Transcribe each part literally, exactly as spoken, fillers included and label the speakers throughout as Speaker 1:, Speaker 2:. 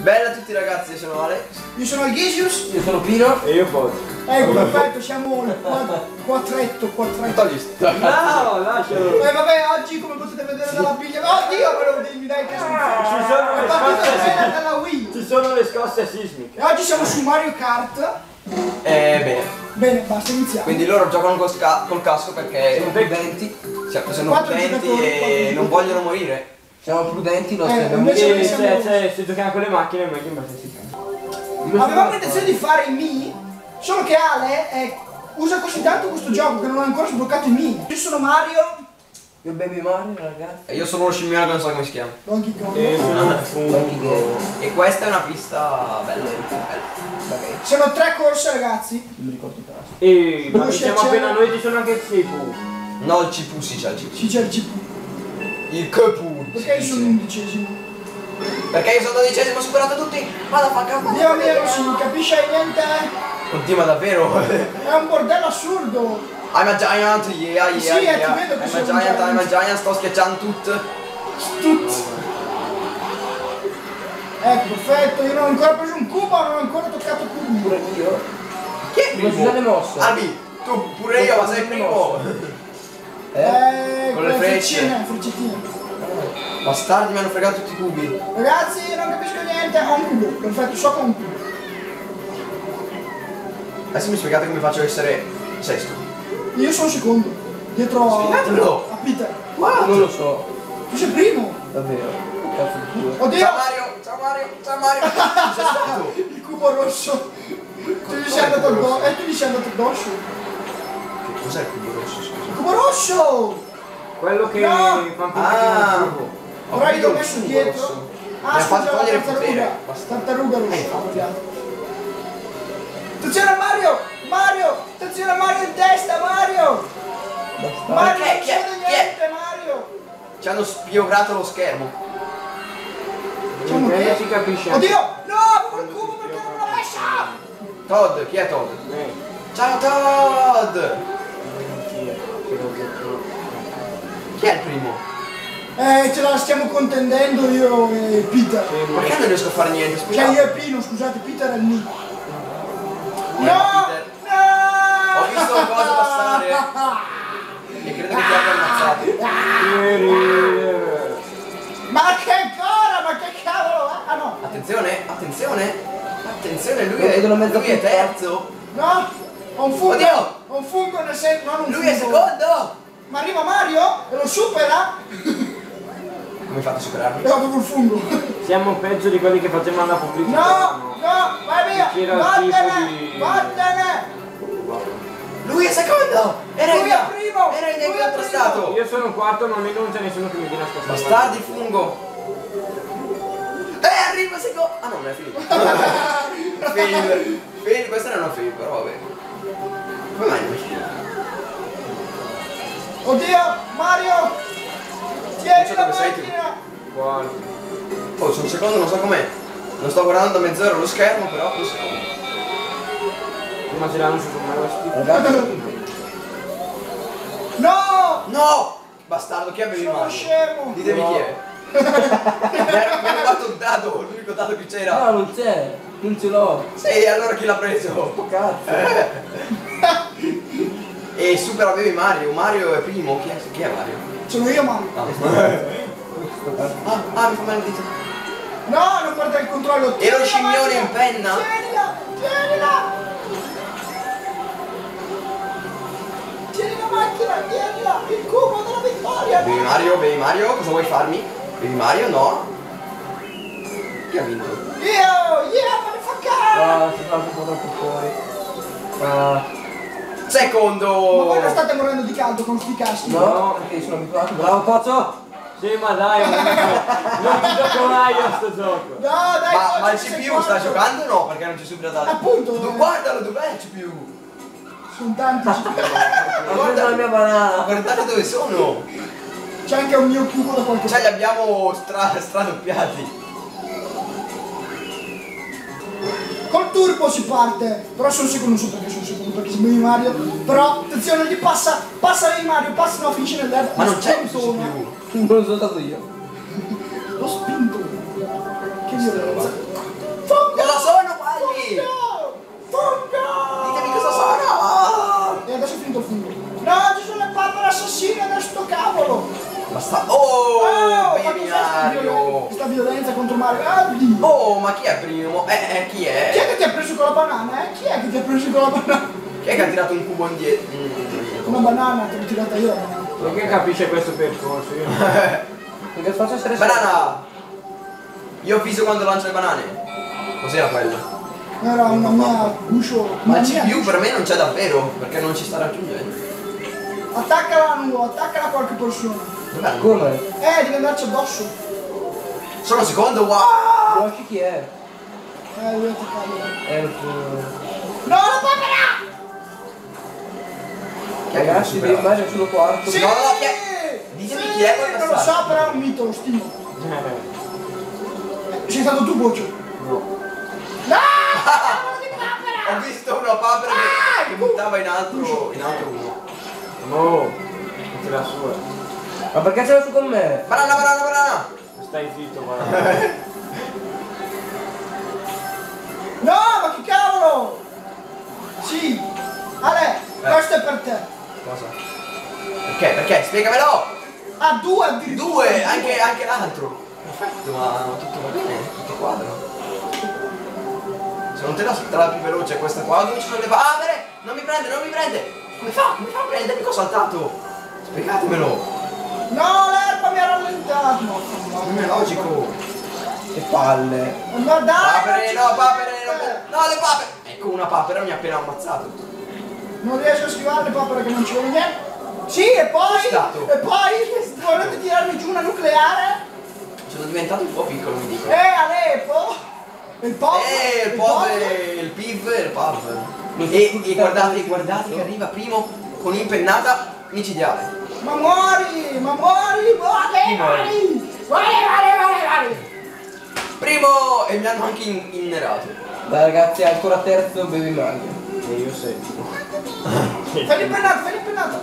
Speaker 1: Bella a tutti ragazzi, io sono Alex.
Speaker 2: Io sono Alghisius.
Speaker 3: Io sono Pino.
Speaker 4: E io Pozzi.
Speaker 2: Ecco, perfetto, siamo il quattretto, quattretto.
Speaker 1: Togli sta
Speaker 4: No, lascialo.
Speaker 2: E vabbè, oggi come potete vedere dalla biglia. Oddio, volevo dirmi dai che sono.
Speaker 4: Ci sono
Speaker 2: È
Speaker 4: le
Speaker 2: partita bene
Speaker 4: scosse
Speaker 2: dalla Wii.
Speaker 4: Ci sono le scosse sismiche.
Speaker 2: E oggi siamo su Mario Kart.
Speaker 1: Eh bene.
Speaker 2: Bene, basta, iniziamo.
Speaker 1: Quindi loro giocano col, ca col casco perché
Speaker 3: Siamo prudenti.
Speaker 1: certo, sono
Speaker 2: Quattro
Speaker 1: prudenti
Speaker 2: giocatori,
Speaker 1: e
Speaker 2: quattro
Speaker 1: non
Speaker 2: giocatori.
Speaker 1: vogliono morire.
Speaker 3: Siamo prudenti, non
Speaker 2: Eh,
Speaker 3: abbiamo
Speaker 2: invece-
Speaker 4: E
Speaker 2: noi
Speaker 4: se,
Speaker 2: siamo-
Speaker 4: se, se giochiamo con le macchine è meglio in base si
Speaker 2: Avevamo intenzione di fare i Mii, solo che Ale è, usa così tanto questo gioco che non ha ancora sbloccato i Mii. Io sono Mario.
Speaker 3: Io Baby Mario, ragazzi.
Speaker 1: E io sono uno scimmione che non so come si chiama.
Speaker 2: Donkey Kong.
Speaker 4: E sono un
Speaker 3: Donkey Kong.
Speaker 1: E questa è una pista bella. bella.
Speaker 2: Sono tre corse, ragazzi.
Speaker 3: Non mi ricordo il caso.
Speaker 4: E ma
Speaker 2: Dove
Speaker 4: siamo
Speaker 2: c'è-
Speaker 4: appena noi, ci sono anche il Sifu.
Speaker 1: No, il C P U sì c'è il C P U.
Speaker 2: Sì, c'è il C P U.
Speaker 1: Il C P U.
Speaker 2: Perché io sono undicesimo?
Speaker 1: Perché io sono dodicesimo, ho superato tutti. Vada a fa
Speaker 2: Dio mio, non si capisce niente.
Speaker 1: Oddio, ma davvero?
Speaker 2: È un bordello assurdo.
Speaker 1: I'm a giant, yeah, yeah,
Speaker 2: Sì, eh,
Speaker 1: yeah.
Speaker 2: ti vedo che
Speaker 1: I'm
Speaker 2: sei
Speaker 1: a
Speaker 2: un
Speaker 1: giant,
Speaker 2: giant.
Speaker 1: I'm a giant, sto schiacciando tutto.
Speaker 2: Tut. Ecco, perfetto. Io non ho ancora preso un cubo, non ho ancora toccato il cubo.
Speaker 3: Pure io.
Speaker 1: Chi è il
Speaker 3: Come si
Speaker 1: primo?
Speaker 3: usa le mosse?
Speaker 1: Albi, tu pure io, ma sei il primo.
Speaker 3: Eh?
Speaker 2: Eh,
Speaker 1: Con le frecce.
Speaker 2: freccine, freccettine.
Speaker 1: Bastardi, mi hanno fregato tutti i cubi.
Speaker 2: Ragazzi, non capisco niente. Ho un cubo. Perfetto, so che ho un cubo.
Speaker 1: Adesso mi spiegate come faccio a essere sesto.
Speaker 2: Io sono secondo. Dietro a,
Speaker 1: Spiegatelo.
Speaker 2: a Peter.
Speaker 3: Non lo so.
Speaker 2: Tu sei primo.
Speaker 3: Davvero. Che cazzo di culo.
Speaker 2: Oddio.
Speaker 1: Ciao Mario, ciao Mario, ciao Mario. Cosa sei stato?
Speaker 2: Il cubo rosso. Tu gli sei
Speaker 1: Cos'è il
Speaker 2: andato
Speaker 1: cubo
Speaker 2: addosso.
Speaker 1: rosso?
Speaker 2: E tu gli sei andato addosso.
Speaker 1: Che cos'è il cubo rosso,
Speaker 2: Il
Speaker 1: scusa?
Speaker 2: cubo rosso!
Speaker 4: Quello che
Speaker 2: No.
Speaker 4: fa un po'
Speaker 1: Ah.
Speaker 4: di cubo.
Speaker 1: Ho
Speaker 2: Però io
Speaker 1: capito
Speaker 2: l'ho
Speaker 1: il
Speaker 2: messo
Speaker 1: cubo
Speaker 2: dietro.
Speaker 1: rosso.
Speaker 2: Ah,
Speaker 1: Mi ha fatto
Speaker 2: scusa,
Speaker 1: togliere
Speaker 2: la
Speaker 1: il potere.
Speaker 2: tartaruga.
Speaker 1: Basta.
Speaker 2: Tartaruga rossa.
Speaker 1: Eh,
Speaker 2: ho sbagliato. Attenzione a Mario! Mario! Attenzione a Mario in testa, Mario! Mario,
Speaker 1: Chi è?
Speaker 2: non
Speaker 1: Chi è?
Speaker 2: succede
Speaker 1: Chi è?
Speaker 2: niente, Mario!
Speaker 1: Ci hanno spionato lo schermo.
Speaker 2: Facciamo
Speaker 4: Non
Speaker 2: che...
Speaker 4: si capisce.
Speaker 2: Oddio! No! Quel cubo perché non l'ho messa!
Speaker 1: Todd, chi è Todd?
Speaker 4: Eh,
Speaker 1: Ciao Todd!
Speaker 4: chi è?
Speaker 1: Chi è il primo?
Speaker 2: Eh, ce la stiamo contendendo io e Peter.
Speaker 1: Perché non riesco a fare niente?
Speaker 2: Cioè
Speaker 1: Spiegate.
Speaker 2: io e Pino, scusate, Peter è il mio.
Speaker 1: Eh,
Speaker 2: No!
Speaker 1: Peter.
Speaker 2: No!
Speaker 1: Ho visto un coso passare. E credo che ti abbia ammazzato.
Speaker 2: Ma che ancora? Ma che cavolo? è? Ah no!
Speaker 1: Attenzione, attenzione. Attenzione, lui
Speaker 3: Lo
Speaker 1: è,
Speaker 3: vedono mezza
Speaker 1: lui è
Speaker 3: pizza.
Speaker 1: terzo.
Speaker 2: No! Ho un fungo!
Speaker 1: Oddio!
Speaker 2: Ho un fungo nel senso, non un
Speaker 1: Lui
Speaker 2: fungo.
Speaker 1: è secondo.
Speaker 2: Ma arriva Mario e lo supera
Speaker 1: Come fate a superarmi?
Speaker 2: e ho avevo il fungo.
Speaker 4: Siamo peggio di quelli che facevano la pubblicità.
Speaker 2: No! No! Vai via!
Speaker 4: Chi era il
Speaker 2: Vattene!
Speaker 4: tipo di-
Speaker 2: Vattene!
Speaker 1: Lui è secondo. Era
Speaker 2: Lui
Speaker 1: in
Speaker 2: è primo!
Speaker 1: Era in
Speaker 2: Lui è
Speaker 1: contrastato.
Speaker 4: Io sono quarto, ma almeno non c'è nessuno che mi dia una scossa.
Speaker 1: Bastardi fungo. Eh, arriva secondo. Ah no, non è finito. Fail. Fail, questa non è una fail, però vabbè. Come mai non è finito?
Speaker 2: Oddio! Mario! Tieni
Speaker 1: Non so
Speaker 2: la
Speaker 1: dove sei tu.
Speaker 2: macchina!
Speaker 4: Quarto.
Speaker 1: Oh, sono secondo, non so com'è. Non sto guardando da mezz'ora lo schermo, però sono secondo.
Speaker 4: Ma ce l'hanno su me questi.
Speaker 3: Ragazzi,
Speaker 2: No!
Speaker 1: No! Bastardo, chi avevi in
Speaker 2: Sono
Speaker 1: mano?
Speaker 2: scemo!
Speaker 1: Ditemi
Speaker 3: No.
Speaker 1: chi è. Mi ha mi ha rubato un dado, l'unico dado che c'era.
Speaker 3: no, non c'è. Non ce l'ho.
Speaker 1: Sì, allora chi l'ha preso?
Speaker 3: Cazzo.
Speaker 1: E super avevi Mario, Mario è primo, chi è, chi è Mario?
Speaker 2: Sono io Mario!
Speaker 1: Ah, ah, ah, mi fa male il dito.
Speaker 2: No, non guarda il controllo!
Speaker 1: E lo
Speaker 2: Tieni la
Speaker 1: scimmione
Speaker 2: macchina!
Speaker 1: in penna?
Speaker 2: Tienila! Tienila! Tieni la macchina! Tienila! Il cubo della vittoria!
Speaker 1: Bevi Mario, bevi Mario, cosa vuoi farmi? Bevi Mario? No? Chi ha vinto?
Speaker 2: Io! Yeah, motherfucker!
Speaker 3: Ah, si fa un po' troppo fuori. Ah,
Speaker 1: Secondo!
Speaker 2: Ma voi non state morendo di caldo con sti caschi?
Speaker 3: no, perché sono abituato. Bravo, Pozzo.
Speaker 4: Sì, ma dai, non mi gioco- non mi gioco mai a sto gioco.
Speaker 2: No, dai,
Speaker 1: Ma,
Speaker 2: Pozzo,
Speaker 1: ma il
Speaker 2: sei
Speaker 1: C P U
Speaker 2: quarto.
Speaker 1: sta giocando o no? Perché non c'è subito dato?
Speaker 2: Appunto.
Speaker 1: Tu guardalo, dov'è il C P U?
Speaker 2: Sono tanti.
Speaker 3: Ho preso la mia banana.
Speaker 1: Guardate dove sono!
Speaker 2: C'è anche un mio cubo da qualche
Speaker 1: Cioè
Speaker 2: parte.
Speaker 1: li abbiamo stra stradoppiati.
Speaker 2: Col turbo si parte. Però sono sicuro, non so perché sono sicuro, perché se bevi Mario. Però attenzione, gli passa, passa di Mario, passa, no, finisce nell'erba.
Speaker 1: Ma non c'è il C
Speaker 2: Spintona.
Speaker 1: P U.
Speaker 3: Non lo so stato io.
Speaker 2: Lo spinto. Che violenza.
Speaker 1: ammazzato. Oh,
Speaker 2: ma
Speaker 1: baby
Speaker 2: cos'è sta
Speaker 1: Mario.
Speaker 2: violen- Questa violenza contro Mario? Oddio.
Speaker 1: Oh, ma chi è primo? Eh, eh, chi
Speaker 2: Chi
Speaker 1: è?
Speaker 2: è che ti ha preso con la banana, eh? Chi è che ti ha preso con la banana?
Speaker 1: Chi è che ha tirato un cubo indietro? Mm.
Speaker 2: Una banana, te l'ho tirata io la banana.
Speaker 4: Perché capisce questo percorso? Io non-
Speaker 3: Perché faccio essere
Speaker 1: Banana! Io ho visto quando lancio le banane. Cos'era quello?
Speaker 2: Era una mia guscio.
Speaker 1: Ma
Speaker 2: una
Speaker 1: il
Speaker 2: mia
Speaker 1: C P U
Speaker 2: guscio.
Speaker 1: per me non c'è davvero, perché non ci sta raggiungendo.
Speaker 2: Attaccala nu, attaccala a qualche persona.
Speaker 1: Dov'è?
Speaker 3: Come?
Speaker 2: Eh, devi andarci addosso.
Speaker 1: Solo un secondo, wow!
Speaker 3: Conosci chi è?
Speaker 2: Eh, devi attaccarlo.
Speaker 3: È il tuo...
Speaker 2: No, la papera!
Speaker 1: Chi è che
Speaker 3: Ragazzi,
Speaker 1: mi
Speaker 3: devi
Speaker 1: supera?
Speaker 3: andare solo quarto.
Speaker 2: Sì!
Speaker 1: No, chi è? Ditemi
Speaker 2: Sì,
Speaker 1: chi è quel
Speaker 2: non lo so,
Speaker 1: bastardo.
Speaker 2: però è un mito, lo stimo.
Speaker 4: Eh,
Speaker 2: Sei stato tu, Boccio.
Speaker 4: no.
Speaker 2: No! Di papera!
Speaker 1: Ho visto una papera che, che buttava in altro, in altro uno.
Speaker 4: No. Non te la sua.
Speaker 3: Ma perché ce l'hai su con me?
Speaker 1: Banana, banana, banana!
Speaker 4: Stai zitto, guarda.
Speaker 2: No, ma che cavolo! Sì. Ale,
Speaker 1: Eh.
Speaker 2: questo è per te.
Speaker 1: Cosa? Perché? Perché? Spiegamelo!
Speaker 2: A due addirittura.
Speaker 1: Due, anche, anche l'altro. Perfetto, ma tutto va bene, tutto quadro. Se non te la strada più veloce è questa qua, dove ci sono le papere? Non mi prende, non mi prende! Come fa? Come fa a prendermi? Cosa ho saltato? Spiegatemelo!
Speaker 2: No, l'erba mi ha rallentato. No,
Speaker 1: Non è logico!
Speaker 3: Che palle.
Speaker 2: ma dai!
Speaker 1: Papere,
Speaker 2: non
Speaker 1: no,
Speaker 2: ci-
Speaker 1: papere, no, no, le papere! Ecco, una papera mi ha appena ammazzato.
Speaker 2: Non riesco a schivare le papere che non ci vedo niente. Sì, e poi...
Speaker 1: Stato.
Speaker 2: E poi... Volete tirarmi giù una nucleare?
Speaker 1: Sono diventato un po' piccolo, mi dico.
Speaker 2: Eh, Aleppo! Il pop!
Speaker 1: Eh, il pov, il piv e il pav. E, e guardate, guardate che arriva primo con impennata micidiale.
Speaker 2: Ma muori! Ma muori! Muori! Muori! Muori! Muori! Muori! Muori!
Speaker 1: Primo! E mi hanno anche in- innerato.
Speaker 3: Dai ragazzi, è ancora terzo Baby Mario.
Speaker 4: E io settimo.
Speaker 2: Fai l'impennata! Fai l'impennata!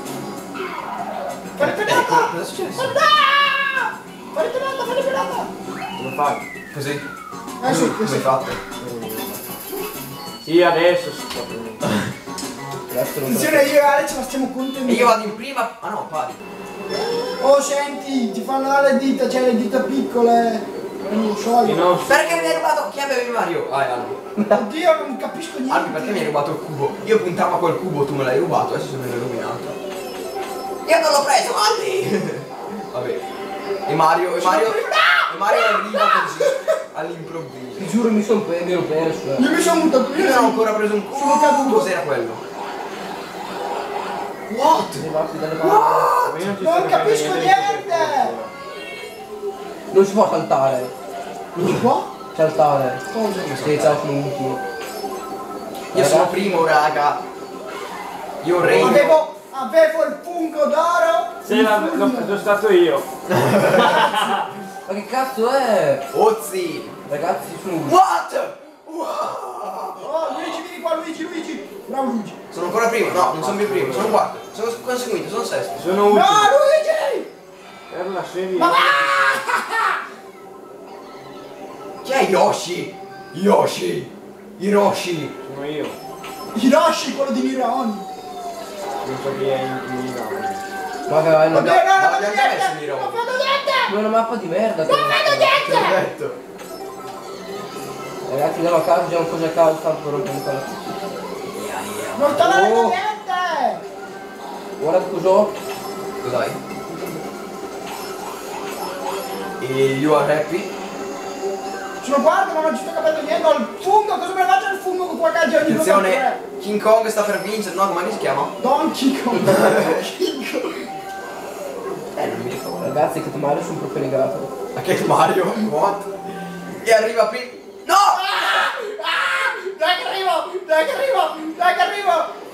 Speaker 2: Fai
Speaker 1: Ecco,
Speaker 2: l'impennata!
Speaker 1: cosa è successo?
Speaker 2: Ah! Fai l'impennata! Fai l'impennata!
Speaker 4: Come fai?
Speaker 1: Così?
Speaker 2: Eh sì,
Speaker 1: Come
Speaker 2: sì.
Speaker 1: hai fatto?
Speaker 4: Sì, adesso si sta prendendo.
Speaker 3: Adesso non
Speaker 2: Attenzione, io e Ale ce la stiamo
Speaker 1: E
Speaker 2: contendendo.
Speaker 1: io vado in prima. Ah no, pari.
Speaker 2: Oh, senti, ti fanno dare le dita, c'è le dita piccole. Non lo so
Speaker 4: Che
Speaker 2: io.
Speaker 4: non
Speaker 1: Perché mi hai rubato? Chi avevi Mario? Ah, è Albi.
Speaker 2: Oddio, non capisco niente.
Speaker 1: Albi, perché mi hai rubato il cubo? Io puntavo a quel cubo, tu me l'hai rubato, adesso se me l'hai rovinato. Io non l'ho preso, Albi! Vabbè. E Mario, e Mario. E Mario arriva così all'improvviso.
Speaker 3: Ti giuro mi sono pe- mi ero perso. eh.
Speaker 2: Io mi sono buttato
Speaker 1: Io
Speaker 2: io.
Speaker 1: non ho ancora preso un cubo.
Speaker 2: Sono caduto.
Speaker 1: Cos'era quello? What?
Speaker 3: Levati dalle mani.
Speaker 4: Ma io non ci
Speaker 2: Non
Speaker 4: sto
Speaker 2: capisco
Speaker 4: capendo
Speaker 2: niente.
Speaker 3: Non si può saltare.
Speaker 2: Non si può?
Speaker 3: Saltare.
Speaker 2: Cosa?
Speaker 3: Sì, ciao, sono ultimo.
Speaker 1: Io sono primo, raga. Io regno.
Speaker 2: Avevo, avevo il fungo d'oro.
Speaker 4: Sì,
Speaker 2: il
Speaker 4: l'ho l'ho
Speaker 2: fulmine.
Speaker 4: preso stato io.
Speaker 3: Ma che cazzo è?
Speaker 1: Ozzi.
Speaker 3: Ragazzi, sono ultimo.
Speaker 1: What? Wow.
Speaker 2: Oh, Luigi, vieni qua, Luigi, Luigi. Bravo Luigi.
Speaker 1: Sono ancora primo, no, non sono più primo, sono quarto. Sono conseguito, sono sesto.
Speaker 4: Sono
Speaker 2: No,
Speaker 4: ultimo.
Speaker 2: Luigi!
Speaker 4: Per la serie.
Speaker 2: Ma va!
Speaker 1: Chi è Yoshi? Yoshi. Hiroshi.
Speaker 4: Sono io.
Speaker 2: Hiroshi, quello di Mironi.
Speaker 4: Non so chi è in Milano.
Speaker 3: Ma che vai, non
Speaker 2: Oddio, no, non
Speaker 1: ma
Speaker 2: vedo
Speaker 1: abbiamo già messo
Speaker 2: niente.
Speaker 1: Mironi.
Speaker 2: Non vedo niente.
Speaker 3: è una mappa di merda.
Speaker 2: Non vedo niente.
Speaker 1: Perfetto.
Speaker 3: Ragazzi, andiamo a casa, diciamo cose a caso, tanto rompiamo qua.
Speaker 2: Non sto vedendo
Speaker 3: Oh.
Speaker 2: niente.
Speaker 3: Guarda cos'ho.
Speaker 1: Cos'hai? E you are happy?
Speaker 2: Sono guardo, ma non ci sto capendo niente. Ho il fungo, cosa me ne faccio il fungo con qua che ogni
Speaker 1: Attenzione, King Kong sta per vincere, no, come si chiama?
Speaker 2: Donkey Kong. Donkey Kong.
Speaker 1: Eh, non mi ricordo.
Speaker 3: Ragazzi, che Mario sono proprio negato.
Speaker 1: Ma che Mario? What? E arriva prima. No!
Speaker 2: Ah! Ah! Dai che arrivo! Dai che arrivo! Dai che arrivo!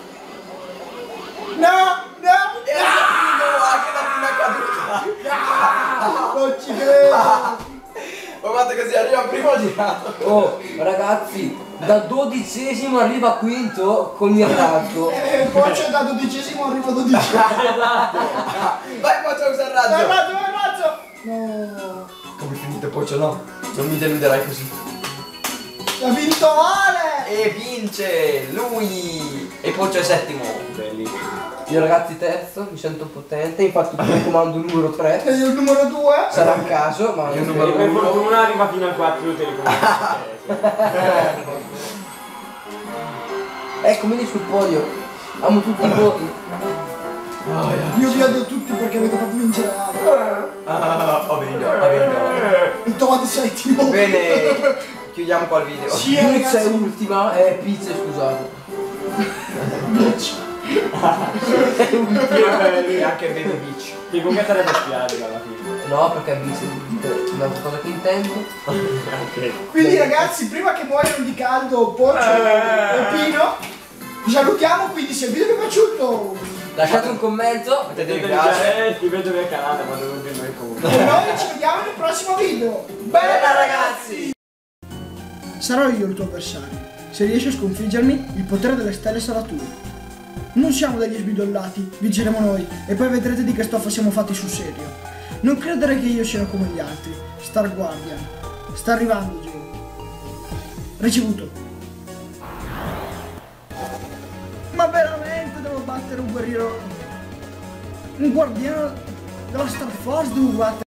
Speaker 2: No! No!
Speaker 1: E arriva anche la prima caduta.
Speaker 2: Ah! Non ci credo!
Speaker 1: Ho fatto così, arriva primo ho girato.
Speaker 3: Oh, ragazzi, da dodicesimo arriva a quinto con il razzo.
Speaker 2: E poi c'è da dodicesimo arrivo a dodicesimo.
Speaker 1: Vai, faccio usare il
Speaker 2: Dai
Speaker 1: razzo.
Speaker 2: razzo, dai razzo! No!
Speaker 1: Come finite, poi ce l'ho. Non mi deluderai così.
Speaker 2: Ha vinto Ale!
Speaker 1: E vince lui! E Poggio è settimo.
Speaker 4: Bellissimo.
Speaker 3: Io ragazzi terzo, mi sento potente, infatti mi comando il numero tre.
Speaker 2: E io il numero due.
Speaker 3: Sarà un caso, ma
Speaker 1: Io
Speaker 3: non
Speaker 1: numero
Speaker 4: E per
Speaker 1: uno.
Speaker 4: fortuna arriva fino al quattro, io te li
Speaker 3: Ecco, vieni sul podio. Amo tutti i voti.
Speaker 2: Io vi odio tutti perché avete fatto vincere Adro.
Speaker 1: Ah, ho vinto, ho vinto.
Speaker 2: Il Todd settimo.
Speaker 1: Bene, chiudiamo qua il video.
Speaker 2: Sì,
Speaker 3: Pizza è
Speaker 2: ragazzi.
Speaker 3: ultima, eh, pizza scusate.
Speaker 1: E anche Baby Beach.
Speaker 4: Che comunque sarebbe spiace alla fine.
Speaker 3: No, perché vince un'altra cosa che intendo.
Speaker 4: Ok.
Speaker 2: Quindi ragazzi, prima che muoiano di caldo Poggio e Pino, vi salutiamo, quindi se il video vi è piaciuto
Speaker 3: Lasciate un commento.
Speaker 1: Mettete mi
Speaker 4: Vedete
Speaker 1: piace.
Speaker 4: il iscrivetevi al canale, ma devo dire noi comunque.
Speaker 2: e noi ci vediamo nel prossimo video.
Speaker 1: Bella ragazzi!
Speaker 2: Sarò io il tuo avversario. Se riesci a sconfiggermi, il potere delle stelle sarà tuo. Non siamo degli sbidollati, vinceremo noi e poi vedrete di che stoffa siamo fatti sul serio. Non credere che io sia come gli altri. Star Guardian. Sta arrivando, Gio. Ricevuto. Ma veramente devo battere un guerriero... Un guardiano della Star Force devo battere?